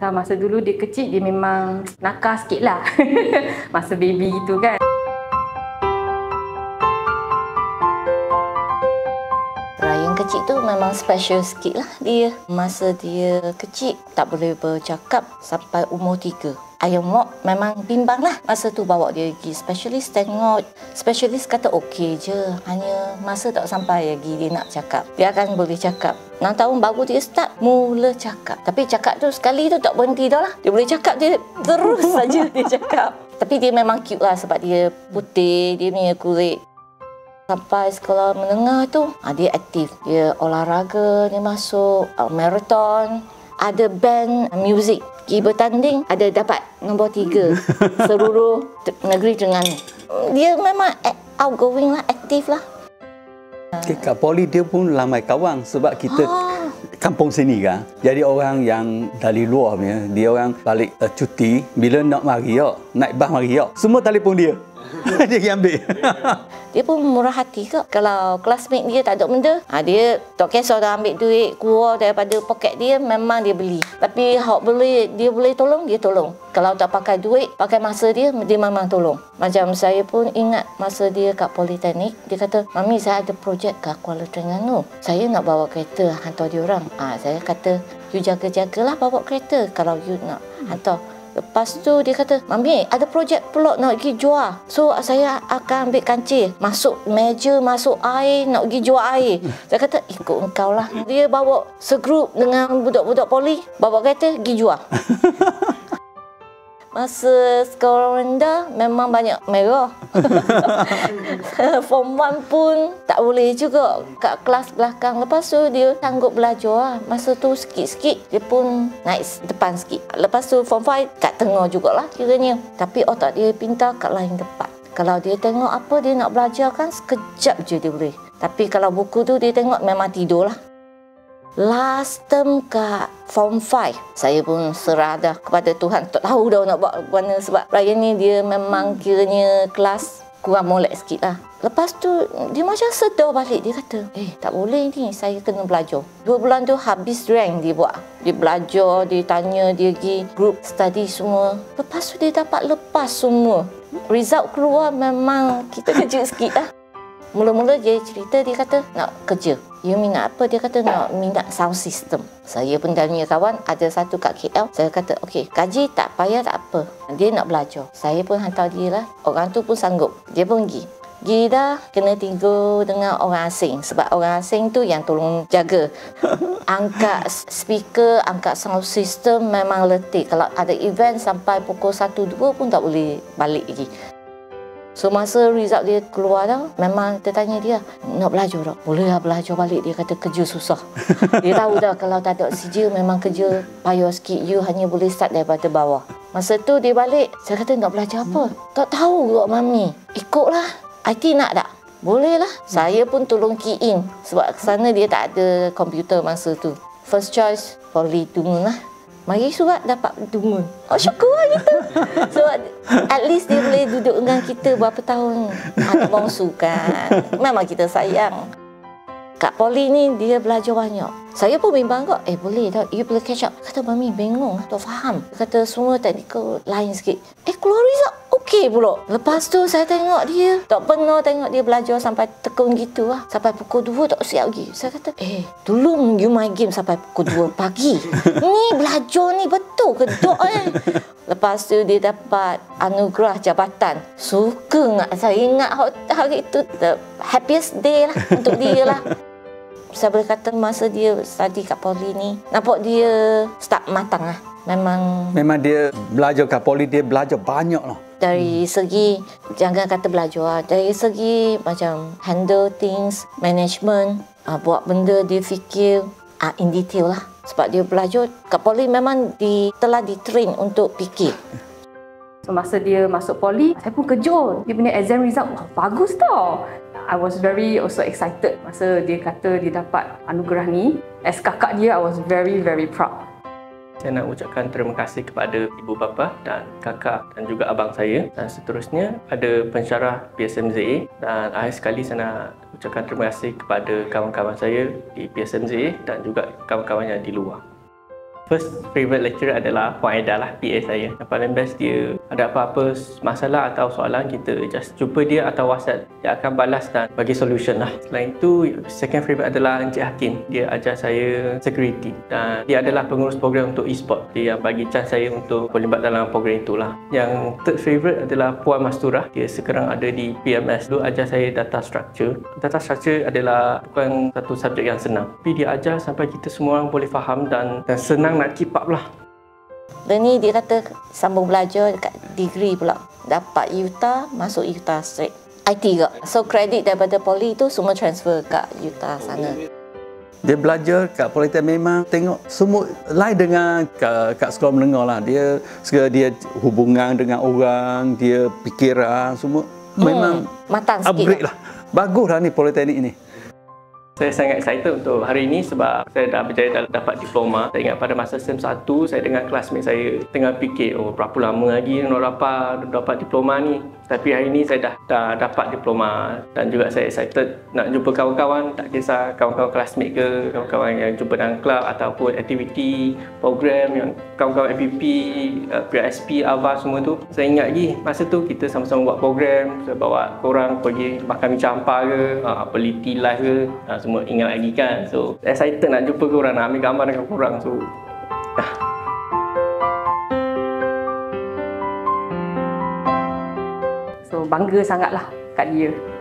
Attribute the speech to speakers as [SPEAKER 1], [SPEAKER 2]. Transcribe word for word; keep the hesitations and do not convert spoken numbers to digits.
[SPEAKER 1] Masa dulu dia kecil, dia memang nakal sikit lah. Masa baby gitu kan.
[SPEAKER 2] Ryan kecil tu memang special sikit lah dia. Masa dia kecil tak boleh bercakap sampai umur tiga. Ayah mak memang bimbang lah. Masa tu bawa dia pergi specialist, tengok. Specialist kata okey je. Hanya masa tak sampai lagi dia nak cakap. Dia akan boleh cakap. enam tahun baru dia start mula cakap. Tapi cakap tu sekali tu tak berhenti dah lah. Dia boleh cakap, dia terus saja dia cakap. Tapi dia memang cute lah sebab dia putih, dia punya kulit. Sampai sekolah menengah tu, dia aktif. Dia olahraga, dia masuk marathon. Ada band muzik. Pergi bertanding, ada dapat nombor tiga seluruh negeri Terengganu. Dia memang outgoing lah, aktif lah.
[SPEAKER 3] Okay, kat Poli dia pun ramai kawan sebab kita oh. kampung sini kan. Jadi orang yang dari luar punya, dia orang balik uh, cuti, bila nak mari ya, naik bas mari ya, semua telefon dia. Dia yang ambil.
[SPEAKER 2] Dia pun murah hati ke. Kalau classmate dia tak ada benda, ha, dia tak kisah dah ambil duit keluar daripada poket dia, memang dia beli. Tapi hak boleh, dia boleh tolong, dia tolong. Kalau tak pakai duit, pakai masa dia, dia memang tolong. Macam saya pun ingat masa dia kat Politeknik, dia kata, Mami saya ada projek kat Kuala Terengganu. Saya nak bawa kereta hantar dia orang. Ha, saya kata, you jaga-jagalah bawa kereta kalau you nak hantar. Lepas tu dia kata, Mami ada projek pula nak pergi jual. So saya akan ambil kancil, masuk meja, masuk air, nak pergi jual air. Saya kata, ikut engkau lah. Dia bawa segrup dengan budak-budak poli, bawa kereta, pergi jual. Masa sekolah rendah memang banyak merah. Form one pun tak boleh juga kat kelas belakang. Lepas tu dia sanggup belajar lah. Masa tu sikit-sikit dia pun naik depan sikit. Lepas tu form five kat tengah jugalah kiranya. Tapi otak dia pintar kat lain tempat. Kalau dia tengok apa dia nak belajar kan, sekejap je dia boleh. Tapi kalau buku tu dia tengok memang tidur lah. Last term kat form five, saya pun serah dah kepada Tuhan. Tak tahu dah nak buat mana sebab Ryan ni dia memang kiranya kelas kurang molek sikit lah. Lepas tu dia macam sedar balik. Dia kata, eh tak boleh ni, saya kena belajar. Dua bulan tu habis rank dia buat. Dia belajar, dia tanya, dia pergi group study semua. Lepas tu dia dapat lepas semua. Result keluar memang kita kejut sikit lah. Mula-mula dia cerita, dia kata nak kerja. You minat apa? Dia kata nak minat sound system. Saya pun tanya kawan, ada satu kat K L. Saya kata, okey, gaji tak payah tak apa. Dia nak belajar. Saya pun hantar dia lah. Orang tu pun sanggup. Dia pun pergi. Pergi dah, kena tidur dengan orang asing. Sebab orang asing tu yang tolong jaga. Angkat speaker, angkat sound system memang letih. Kalau ada event sampai pukul satu dua pun tak boleh balik lagi. So masa result dia keluar dah, memang kita tanya dia, nak belajar tak? Boleh lah belajar balik. Dia kata kerja susah. Dia tahu dah kalau tak ada oksigen memang kerja payah sikit. You hanya boleh start daripada bawah. Masa tu dia balik, saya kata nak belajar apa? Tak tahu kot Mami. Ikutlah. I T nak tak? Boleh lah. Saya pun tolong key in. Sebab sana dia tak ada komputer masa tu. First choice, Poli Tungun lah. Mari surat dapat Tungun. Oh syukur lah kita. So at least dia boleh duduk dengan kita berapa tahun. Anak bongsu kan. Memang kita sayang. Kat Poli ni dia belajar banyak. Saya pun bimbang kok. Eh boleh tak? You boleh catch up. Kata Mami bingung. Tak faham. Kata semua teknikal lain sikit. Eh keluar result. Okey pula. Lepas tu saya tengok dia. Tak pernah tengok dia belajar sampai tekun gitu lah. Sampai pukul dua tak siap lagi. Saya kata, eh tolong you main game sampai pukul dua pagi. Ni belajar ni betul ke tak eh? Lepas tu dia dapat anugerah jabatan. Suka nak saya ingat hari itu the happiest day lah untuk dia lah. Saya boleh kata masa dia study kat Poli ni, nampak dia start matang lah. Memang
[SPEAKER 3] Memang dia belajar kat Poli, dia belajar banyak lah.
[SPEAKER 2] Dari segi, jangan kata belajar, dari segi macam handle things, management, uh, buat benda dia fikir uh, in detail lah. Sebab dia belajar kat Poli memang di, telah di-train untuk fikir.
[SPEAKER 1] So masa dia masuk Poli, saya pun kejut. Dia punya exam result, wah bagus tau. I was very also excited masa dia kata dia dapat anugerah ni. As kakak dia, I was very very proud.
[SPEAKER 4] Saya nak ucapkan terima kasih kepada ibu bapa dan kakak dan juga abang saya. Dan seterusnya ada pensyarah P S M Z A. Dan akhir sekali saya nak ucapkan terima kasih kepada kawan-kawan saya di P S M Z A dan juga kawan-kawan yang di luar. First favourite lecturer adalah Puan Aida lah, P A saya. Yang paling best dia ada apa-apa masalah atau soalan, kita just jumpa dia atau WhatsApp. Dia akan balas dan bagi solution lah. Selain itu, second favourite adalah Encik Hakim. Dia ajar saya security dan dia adalah pengurus program untuk e-sport. Dia yang bagi chance saya untuk terlibat dalam program itulah. Yang third favourite adalah Puan Masturah. Dia sekarang ada di P M S. Dulu ajar saya data structure. Data structure adalah bukan satu subjek yang senang. Tapi dia ajar sampai kita semua orang boleh faham dan, dan senang nak keep up lah.
[SPEAKER 2] Dan ni dia kata sambung belajar dekat degree pula. Dapat U T A, masuk U T A straight. I T ke. So kredit daripada poli tu semua transfer kat U T A sana.
[SPEAKER 3] Dia belajar kat Politeknik memang tengok semua lain dengan kat, kat sekolah menengah lah. Dia segala dia hubungan dengan orang, dia fikiran semua memang
[SPEAKER 2] hmm, matang sikit
[SPEAKER 3] upgrade lah. Bagus lah ni Politeknik ni.
[SPEAKER 4] Saya sangat excited untuk hari ini sebab saya dah berjaya dapat diploma. Saya ingat pada masa S E M satu, saya dengan classmate saya tengah fikir, oh berapa lama lagi nak dapat, dapat diploma ni. Tapi hari ini saya dah, dah dapat diploma dan juga saya excited nak jumpa kawan-kawan, tak kisah kawan-kawan classmate ke, kawan-kawan yang jumpa dalam club ataupun aktiviti, program yang kawan-kawan M P P, P S P, A V A semua tu. Saya ingat lagi masa tu kita sama-sama buat program, saya bawa korang pergi makan mi campur ke, peliti live ke, semua ingat lagi kan. So excited nak jumpa korang, nak ambil gambar dengan korang. So dah.
[SPEAKER 1] So bangga sangatlah kat dia.